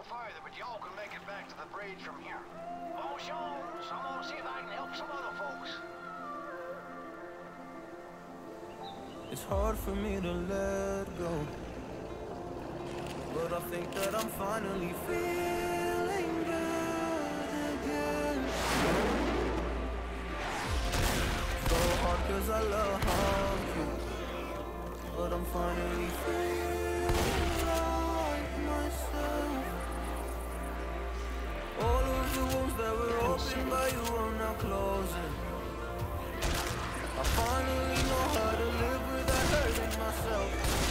further, but y'all can make it back to the bridge from here. Bonjour, I'm gonna see if I can help some other folks. It's hard for me to let go, but I think that I'm finally feeling good again. So hard cause I love you, but I'm finally feeling like myself. All of the wounds that were opened by you are now closing. I finally know how to live without hurting myself.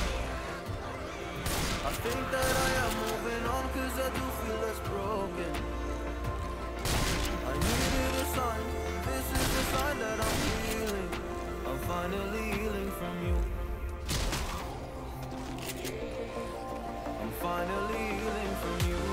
I think that I am moving on cause I do feel less broken. I needed a sign, this is the sign that I'm healing. I'm finally healing from you. I'm finally healing from you.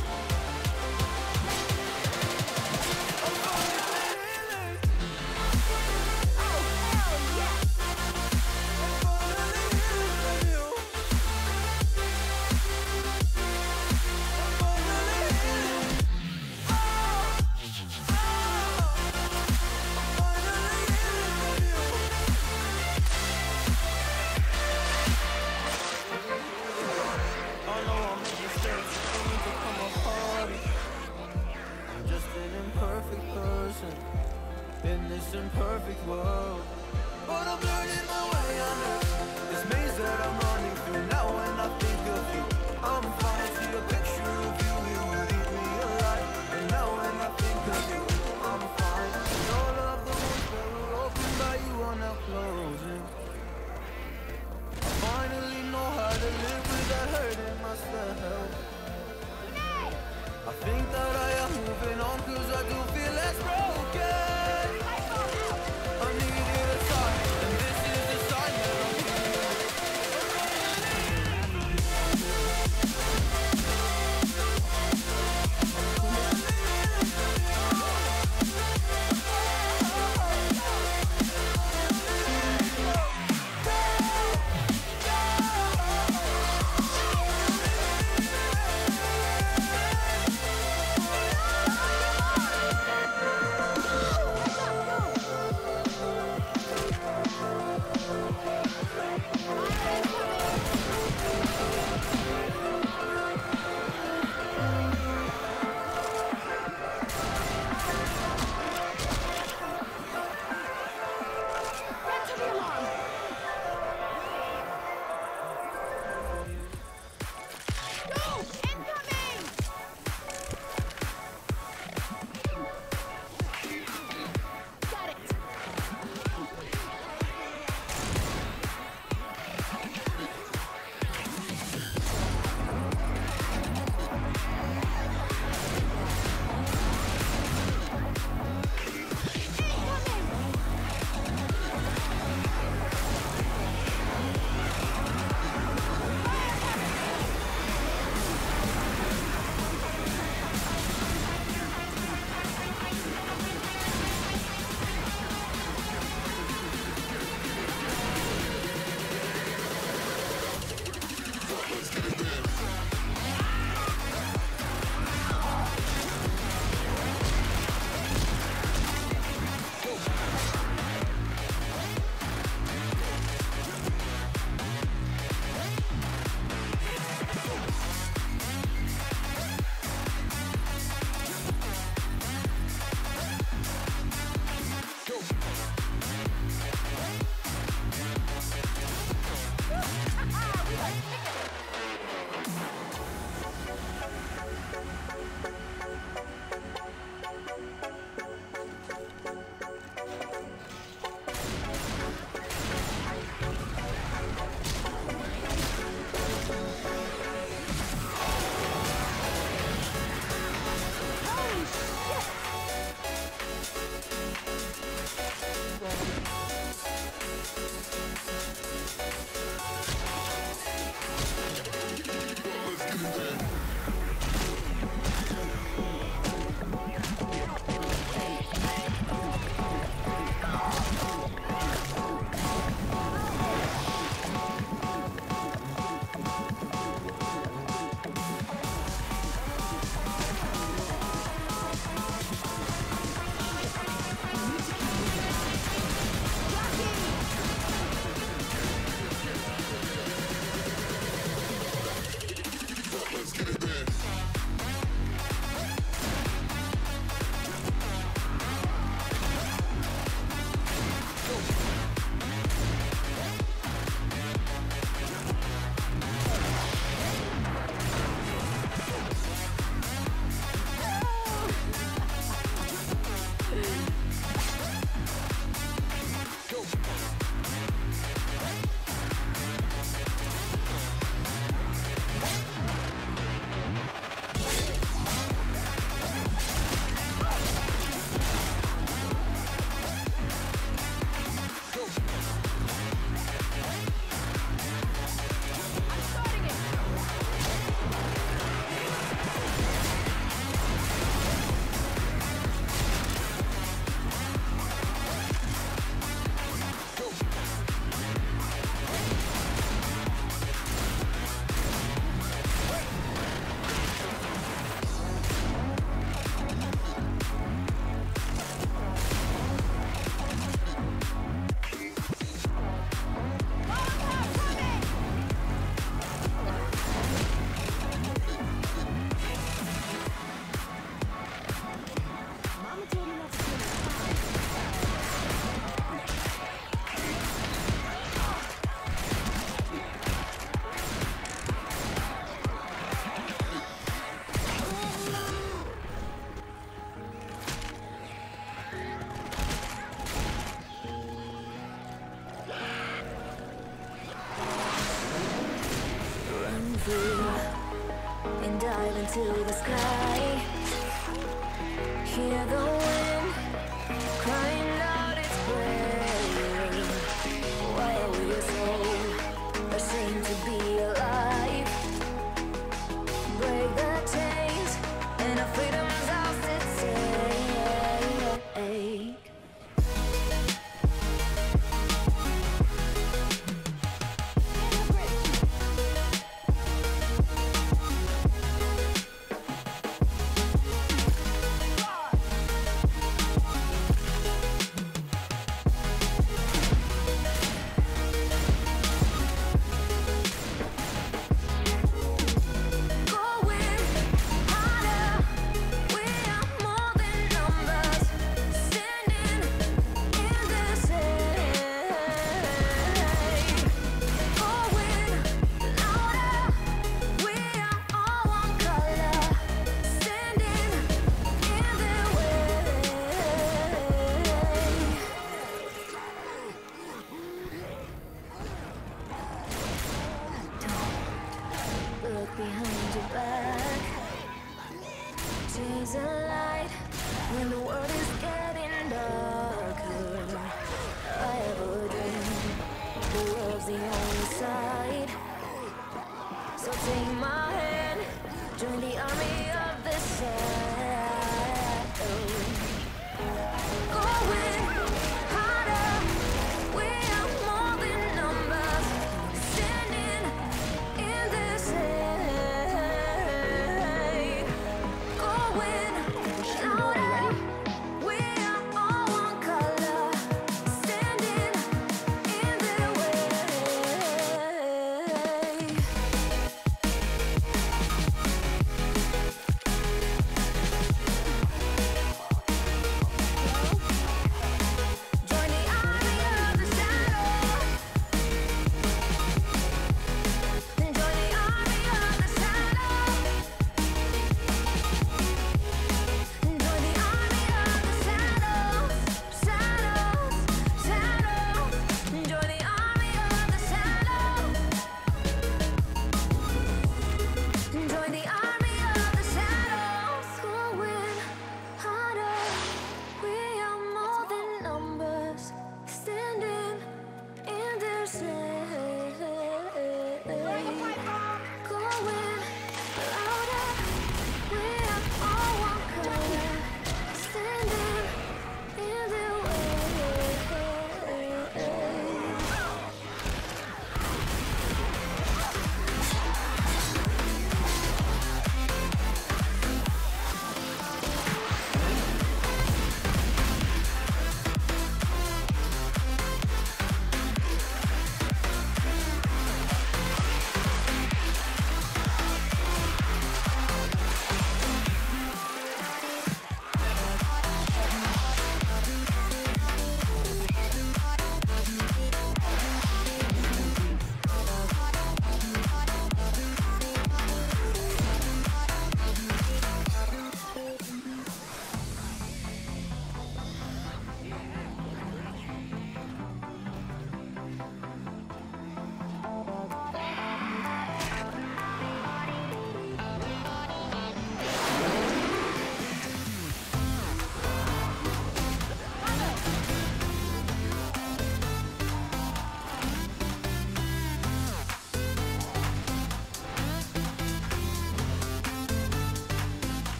In this imperfect world, but I'm learning my way under this maze that I'm running through. Now when I think of you, I'm fine to see a picture of you. You would eat me alive. And now when I think of you, I'm fine. And all of the wounds that were opened by you are now closing. I finally know how to live without hurting myself. I think that I am moving on cause I do feel less broken. I needed a sign, and this is the sign that I'm healing. and dive into the sky. Hear the wind crying out its prayer. Why are we so ashamed to be alive? Break the chains and our freedom's ours to take. Look behind your back. Chase a light when the world is getting darker. I have a dream. The love's the only side. So take my